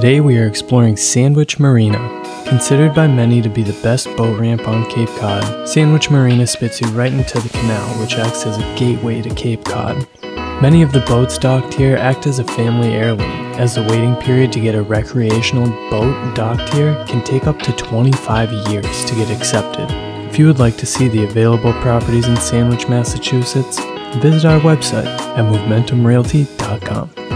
Today we are exploring Sandwich Marina. Considered by many to be the best boat ramp on Cape Cod, Sandwich Marina spits you right into the canal, which acts as a gateway to Cape Cod. Many of the boats docked here act as a family heirloom, as the waiting period to get a recreational boat docked here can take up to 25 years to get accepted. If you would like to see the available properties in Sandwich, Massachusetts, visit our website at momentumrealty.com.